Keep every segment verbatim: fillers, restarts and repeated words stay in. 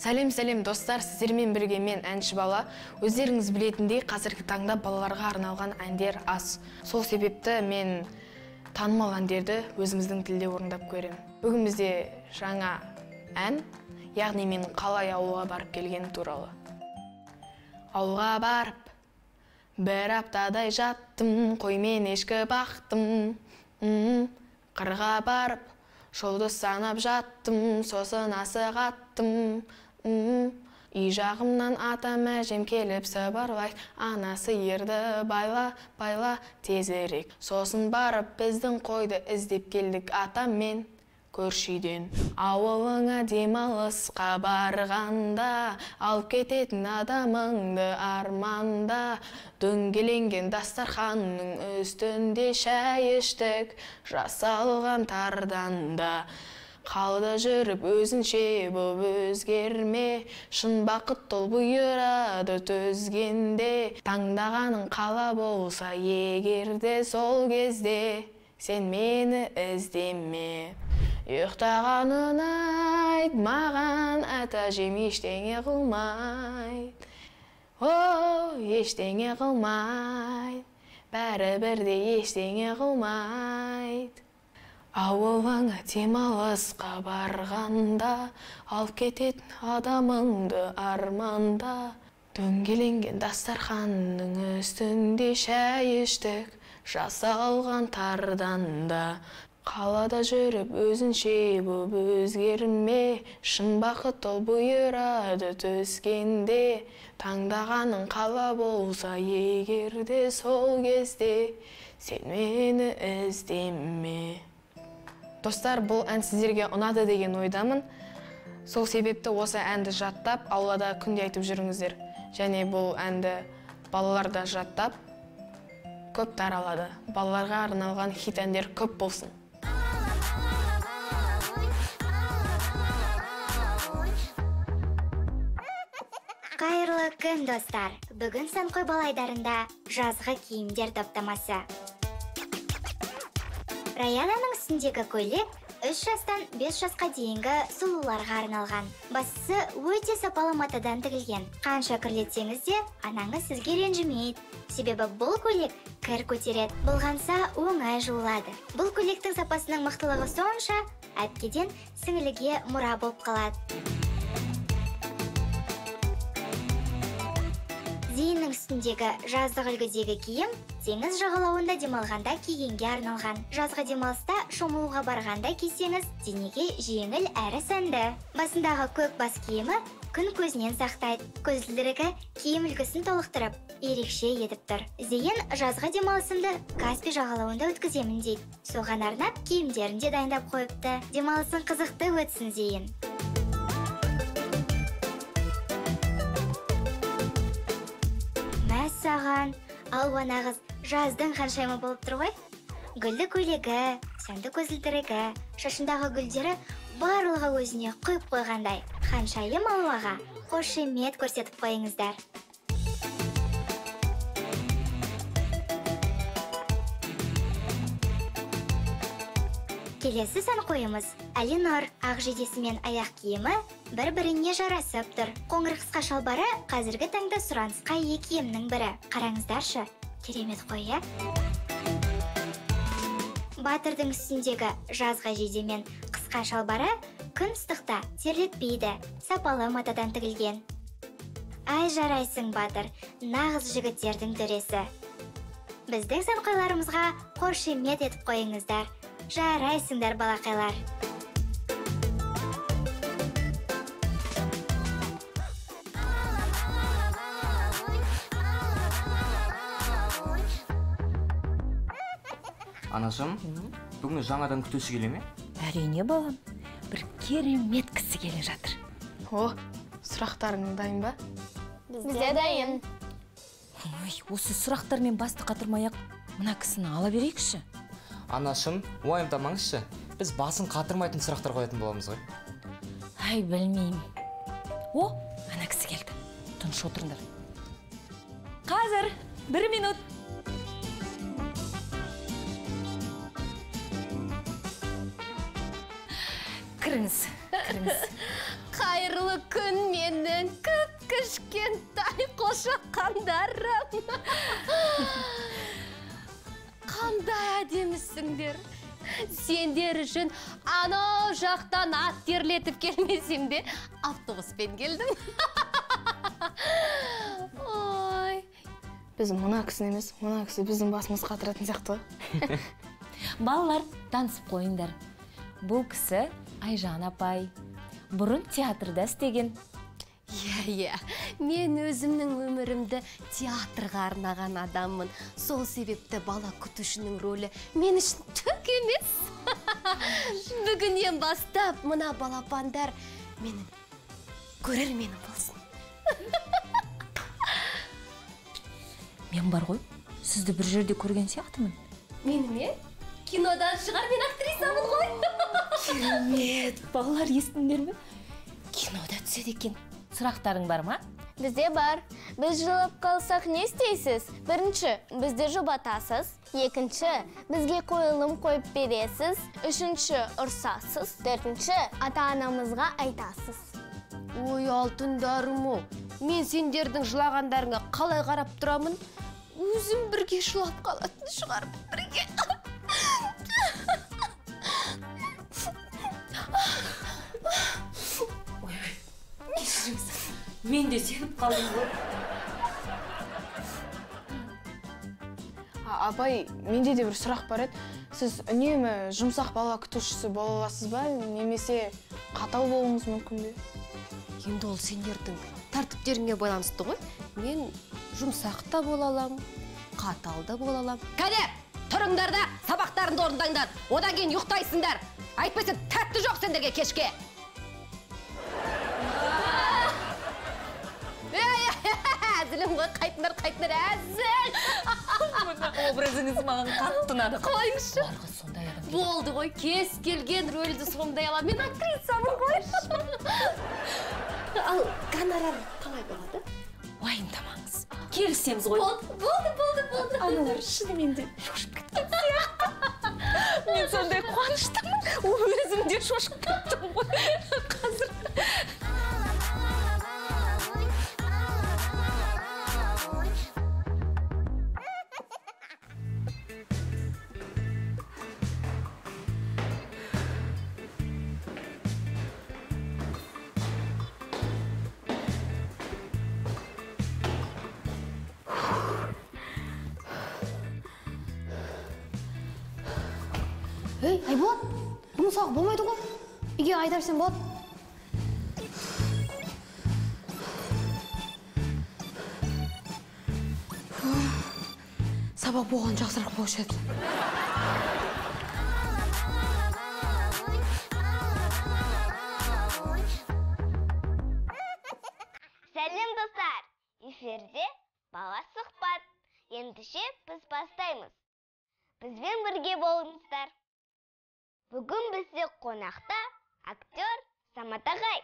Сәлем, сәлем достар, сіздермен бірге мен әнші бала. Өздеріңіз білетіндей, қазіргі таңда балаларға арналған әндер аз. Сол себепті мен танымал әндерді өзіміздің тілде орындап көремін. Бүгін бізде жаңа ән, яғни мен қалай ауылға барып келгенім туралы. Ауылға барып, бір аптадай жаттым, қой мен ешкі бақтым. Қырға барып, жолды санап жаттым, сосын асық аттым. Үй жағымнан атам әжем келіп сыбырлайды, анасы ерді байла, байла тезірек. Сосын барып біздің қойды іздеп келдік атаммен көрші үйден. Ауылыңа демалысқа барғанда, алып кететін адамыңды арманда. Дөңгеленген дастарханның үстінде шәй іштік, жасалған тарданда. Қалда жүріп өзінше боп өзгерме, шын бақыт тол бұйырады төзгенде. Таңдағаның қала болса егерде, сол кезде сен мені іздеме. Ұйықтағанын айт маған, ата әжем ештеңе қылмайды. О, ештеңе қылмайды, бәрі бірде ештеңе қылмайды. Ауылыңа демалысқа барғанда, алып кететін адамыңды арманда. Дөңгеленген дастарханның үстінде шәй іштік, жасалған тарданда. Қалада жүріп өзінше боп өзгерме, шын бақыт ол бұйырады төзгенде. Таңдағаның қала болса егерде, сол кезде сен мені іздеме. Достар, бұл ән сіздерге ұнады деген ойдамын. Сол себепті осы әнді жаттап, аулада күнде айтып жүріңіздер. Және бұл әнді балалар да жаттап, көп таралады. Балаларға арналған хит әндер көп болсын. Қайырлы күн, достар. Бүгін Сәнқой балайдарында жазғы киімдер топтамасы. Раянаның үстіндегі көйлек үш жастан бес жасқа дейінгі сұлуларға арналған. Бастысы өте сапалы матадан тігілген. Қанша кірлетсеңіз де, анаңыз сізге ренжімейді. Себебі бұл көйлек кір көтереді, болғанса оңай жуылады. Бұл көйлектің сапасының мықтылығы сонша, әпкеден сіңіліге мұра болып қалады. Зейіннің үстіндегі жаздық үлгідегі киім теңіз жағалауында демалғанда кигенге арналған. Жазғы демалыста шомылуға барғанда кисеңіз, денеге жеңіл әрі сәнді. Басындағы көк бас киімі күн көзінен сақтайды. Көзілдірігі киім үлгісін толықтырып, ерекше етіп тұр. Зейін жазғы демалысымды Каспий жағалауында өткіземін дейді. Соған арнап киімдерін де дайындап қойыпты. Демалысын қызықты өтсін Зейін. Саған, алуан ағыз жаздың ханшаймы болып тұр ғой. Гүлді көйлегі, сәнді көзілдірігі, шашындағы гүлдері барлығы өзіне құйып қойғандай. Ханшайым алуаға қошемет көрсетіп қойыңыздар. Келесі Сәнқойымыз Әлинұр ақ жейдесі мен аяқ киімі бір-біріне жарасып тұр. Қоңыр қысқа шалбары қазіргі таңда сұранысқа ие киімнің бірі. Қараңыздаршы, керемет қой, ә? Батырдың үстіндегі жазғы жейде мен қысқа шалбары күн ыстықта терлетпейді, сапалы матадан тігілген. Ай жарайсың, Батыр, нағыз жігіттердің дөресі. Біздің Сәнқойларымызға қошемет етіп қойыңыздар. Жарайсыңдар, балақайлар. Анашым, бүгін жаңадан күтуші келе ме? Әрине, балам. Бір керемет кісі келе жатыр. О, сұрақтарың дайын ба? Бізде дайын. Ой, осы сұрақтармен басты қатырмай-ақ, мына кісіні ала берейікші. Анашым, уайымдамаңызшы. Біз басын қатырмайтын сұрақтар қоятын боламыз ғой. Ай, білмеймін. О, ана кісі келді. Тыныш отырыңдар. Қазір, бір минут. Кіріңіз, кіріңіз. Қайырлы күн менің кіп-кішкентай қошаққандарым. Қандай әдемісіңдер. Сендер үшін анау жақтан ат терлетіп келмесем де автобуспен келдім. Ой. Біз мына кісіні емес, мына кісі біздің басымыз қатыратын сияқты. Балалар, танысып қойыңдар. Бұл кісі Айжан апай. Бұрын театрда істеген. Иә, иә. Мен өзімнің өмірімді театрға арнаған адаммын. Сол себепті бала күтушінің рөлі мен үшін түк емес. Бүгіннен бастап мына балапандар менің көрерменім болсын. Мен бар ғой, сізді бір жерде көрген сияқтымын. Мені ме? Кинодан шығар, мен актрисамын ғой. Керемет, балалар естіңдер ме? Кинода түседі екен. Сұрақтарың бар ма? Бізде бар. Біз жылып қалсақ не істейсіз? Бірінші, бізді жұбатасыз. Екінші, бізге қойылым қойып бересіз. Үшінші, ұрсасыз. Төртінші, ата-анамызға айтасыз. Ой, алтындарым-ау. Мен сендердің жылағандарыңа қалай қарап тұрамын? Өзім бірге жылап қалатын шығар, бірге. Мен де сеніп қалдым ғой. Апай, менде де бір сұрақ бар еді. Сіз үнемі жұмсақ бала күтушісі бола аласыз ба, немесе қатал болуыңыз мүмкін бе? Енді ол сендердің тәртіптеріңе байланысты ғой. Мен жұмсақ та бола алам, қатал да бола алам. Кәне, тұрыңдар да сабақтарыңды орындаңдар. Одан кейін ұйықтайсыңдар. Айтпаса тәтті жоқ сендерге кешке. Әзілім ғой, қайтындар, қайтындар, әзіл. Мұна образыңыз маған қатты ұнады. Қойыңшы. Оларға сондай адам. Болды ғой, кез келген рөлді сомдай алам. Мен актрисамын ғой. Ал гонорар қалай болады? Уайымдамаңыз. Келісеміз ғой. Болды, болды, болды, болды. Аналар шынымен де шошып кеткен сияқты. Мен сондай қуаныштымын. Өзім де шошып кеттім ғой. Қазір. Ей, Айболат, бұны сақ болмайды ғой. Үйге айдар сен болады. Сабақ болған жақсырақ болушы еді. Сәлем достар! Эфирде бала сұхбат. Ендеше біз бастаймыз. Бізбен бірге болыңыздар. Бүгін бізде қонақта актер Самат ағай.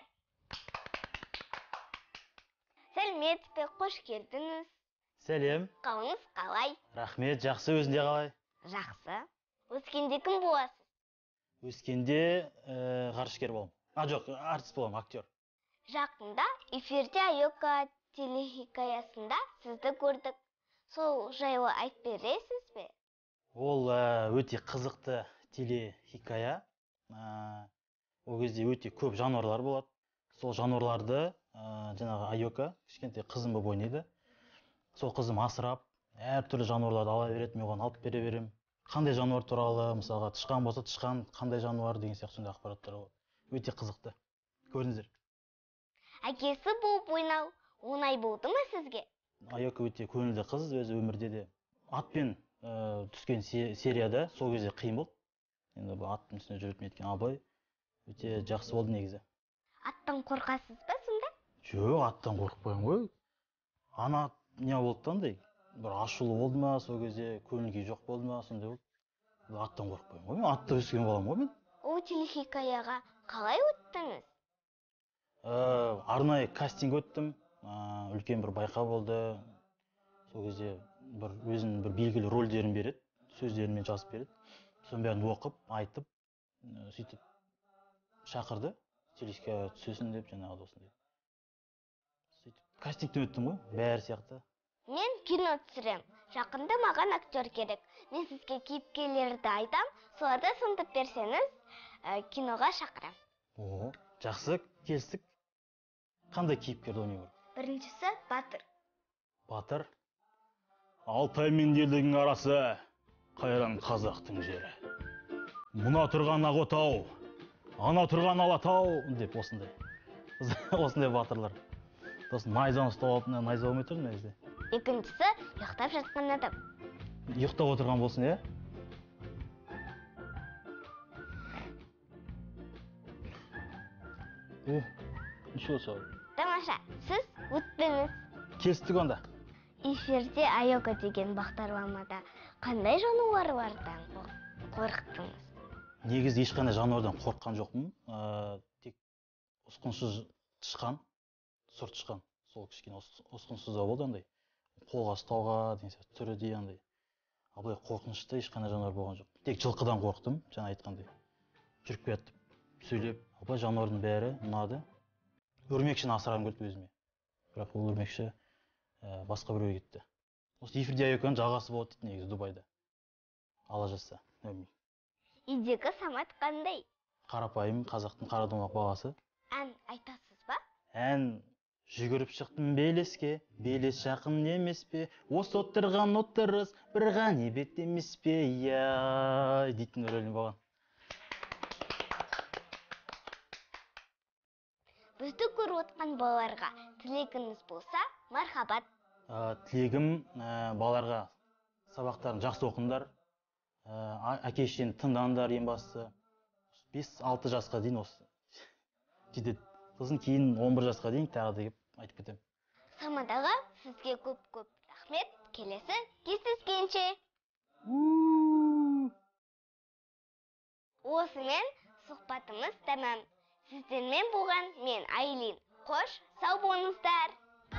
Сәлемет пе, қош келдіңіз. Сәлем. Қалыңыз қалай? Рахмет, жақсы, өзінде қалай? Жақсы. Өскенде кім боласыз? Өскенде ғарышкер болам. А, жоқ, артист болам, актер. Жақында эфирде Айока телехикаясында сізді көрдік. Сол жайлы айтып бересіз бе? Ол өте қызықты телехикая. Ол кезде өте көп жануарлар болады. Сол жануарларды жаңағы Айока, кішкентай қызым болып ойнайды. Сол қызым асырап, әртүрлі жануарларды ала береді, мен оған алып бере берем. Қандай жануар туралы, мысалға тышқан болса, тышқан қандай жануар деген сияқты сондай ақпараттар болады. Өте қызықты. Көріңіздер. Әкесі болып ойнау оңай болды ма сізге? Айока өте көңілді қыз, өзі өмірде де. Атпен түскен серияда сол кезде қиын болды. Енді бұл аттың үстінде жүріп неткен абай өте жақсы болды негізі. Аттан қорқасыз ба сонда? Жоқ, аттан қорықпаймын ғой. Ана не болды андай, бір ашулы болды ма, сол кезде көңіл-күй жоқ болды ма, сондай болды. Аттан қорықпаймын ғой, мен атта өскен балам ғой мен. Ол телехикаяға қалай өттіңіз? Арнайы кастинг өттім, үлкен бір байқау болды. Сол кезде бір өзінің бір белгілі рөлдерін береді, сөздерін жазып береді. Соның бәрін оқып, айтып, сөйтіп шақырды телешкаға түсесің деп жаңағы осындай. Сөйтіп кастингтен өттім ғой, бәрі сияқты. Мен кино түсірем. Жақында маған актер керек. Мен сізге кейіпкерлерді айтам, соларды сомдап берсеңіз, киноға шақырам. О, жақсы, келістік. Қандай кейіпкерді ойнау керек? Біріншісі Батыр. Батыр? Алтай мен елдің арасы, қайран қазақтың жері. Мұна тұрған Ақтау, ана тұрған Алатау деп осындай. Осындай батырлар. Сосын найзаны ұстап алып, найза болмай тұрмын негізі. Екіншісі ұйықтап жатқан адам. Ұйықтап отырған болсын, иә? О, ничего сау. Тамаша, сіз өттіңіз. Келістік онда. Эфирде Айока деген бағдарламада қандай жануарлардан қорықтыңыз? Негізі ешқандай жануардан қорыққан жоқпын. Тек ұсқынсыз тышқан, сұр тышқан. Сол кішкене ұсқынсыздау болды андай. Қолға ұстауға, деген сияқты түрі де андай. Ал былай қорқынышты ешқандай жануар болған жоқ. Тек жылқыдан қорықтым, жаңа айтқандай. Жүріп кетіп, сөйлеп, ал былай жануардың бәрі ұнады. Өрмекшіні асырағым келді өзіме. Бірақ ол өрмекші басқа біреуге кетті. Осы эфирде Айоканың жағасы болады дейді негізі Дубайда. Ала жазса, өрмек. Үйдегі Самат қандай? Қарапайым қазақтың қара домалақ баласы. Ән айтасыз ба? Ән жүгіріп шықтым белеске, белес жақын емес пе, осы отырған отырыс бір ғанибет емес пе, яй дейтін рөлім болған. Бізді көріп отқан балаларға тілегіңіз болса, мархабат. Тілегім балаларға сабақтарын жақсы оқыңдар, әке-шешені тыңдаңдар ең бастысы. бес алты жасқа дейін осы жетеді. Сосын кейін он бір жасқа дейін тағы да кеп айтып кетемін. Самадаға сізге көп-көп рахмет. Келесі кездескенше. Осымен сұхбатымыз тәмам. Сіздермен болған мен Айлин. Қош, сау болыңыздар.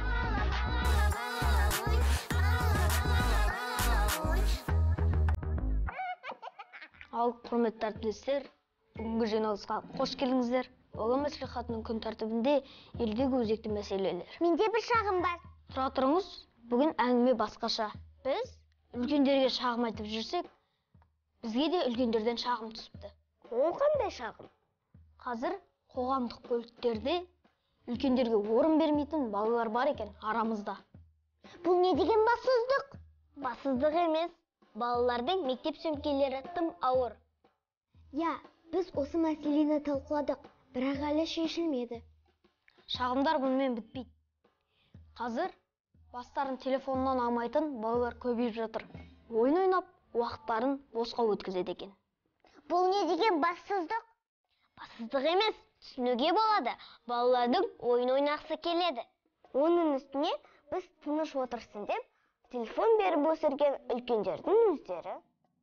Ал құрметті әріптестер, бүгінгі жиналысқа қош келдіңіздер. Оған мәслихатының күн тәртібінде елдегі өзекті мәселелер. Менде бір шағым бар. Тұра тұрыңыз, бүгін әңгіме басқаша. Біз үлкендерге шағым айтып жүрсек, бізге де үлкендерден шағым түсіпті. Ол қандай шағым? Қазір қоғамдық көліктерде үлкендерге орын бермейтін балалар бар екен арамызда. Бұл не деген бассыздық? Бассыздық емес. Балалардың мектеп сөмкелері тым ауыр. Я, біз осы мәселені талқыладық, бірақ әлі шешілмеді. Шағымдар бұнымен бітпейді. Қазір бастарын телефоннан алмайтын балалар көбейіп жатыр. Ойын ойнап, уақыттарын босқа өткізеді екен. Бұл не деген бассыздық? Бассыздық емес, түсінуге болады. Балалардың ойын ойнақсы келеді. Оның үстіне біз тыныш отырсын деп, телефон беріп өсірген үлкендердің өздері.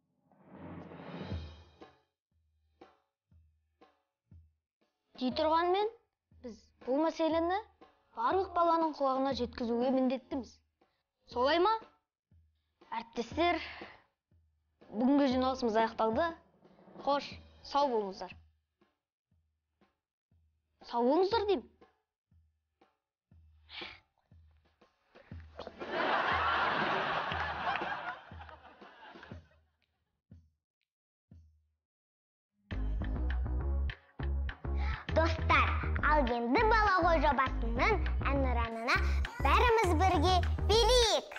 Дей тұрғанмен, біз бұл мәселені барлық баланың құлағына жеткізуге міндеттіміз. Солай ма? Әріптестер, бүгінгі жиналысымыз аяқталды. Қош, сау болыңыздар. Сау болыңыздар деймін. Достар, ал енді бала ғой жобасының әнұранына бәріміз бірге билейік.